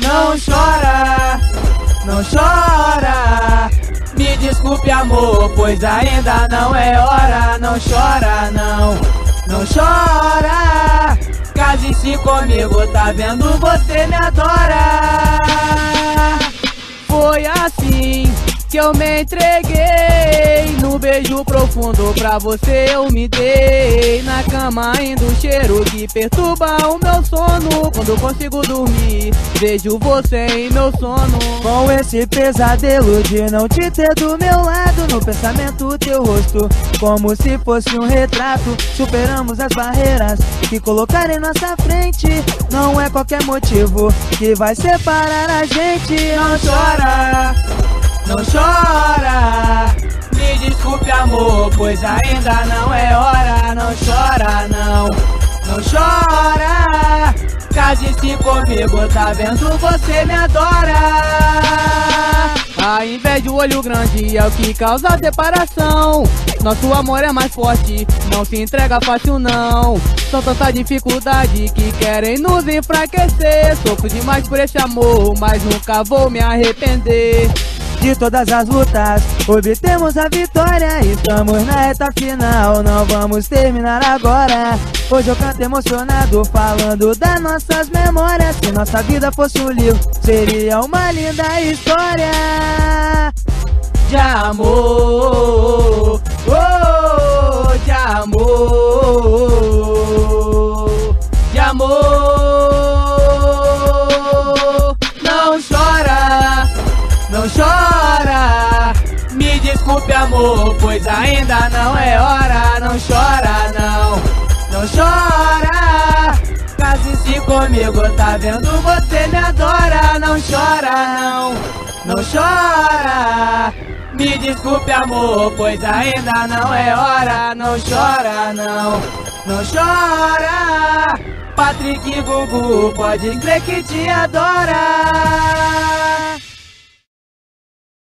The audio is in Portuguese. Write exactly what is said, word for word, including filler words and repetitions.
Não chora, não chora. Me desculpe, amor, pois ainda não é hora. Não chora, não, não chora. Case-se comigo, tá vendo? Você me adora. Foi assim que eu me entreguei, no beijo profundo pra você eu me dei. Na cama ainda um cheiro que perturba o meu sono. Quando consigo dormir, vejo você em meu sono. Com esse pesadelo de não te ter do meu lado, no pensamento teu rosto, como se fosse um retrato. Superamos as barreiras que colocaram em nossa frente. Não é qualquer motivo que vai separar a gente. Não chora, não chora. Me desculpe, amor, pois ainda não é hora. Não chora, não, não chora. Case-se comigo, tá vendo? Você me adora. A inveja, o olho grande é o que causa a separação. Nosso amor é mais forte, não se entrega fácil não. São tanta dificuldade que querem nos enfraquecer. Sofro demais por esse amor, mas nunca vou me arrepender. De todas as lutas, obtemos a vitória. Estamos na reta final, não vamos terminar agora. Hoje eu canto emocionado, falando das nossas memórias. Se nossa vida fosse um livro, seria uma linda história de amor, oh, de amor, de amor. Não chora, não chora. Me desculpe, amor, pois ainda não é hora. Não chora, não, não chora. Case-se comigo, tá vendo? Você me adora. Não chora, não, não chora. Me desculpe, amor, pois ainda não é hora. Não chora, não, não chora. Patrick Gugu, pode crer que te adora.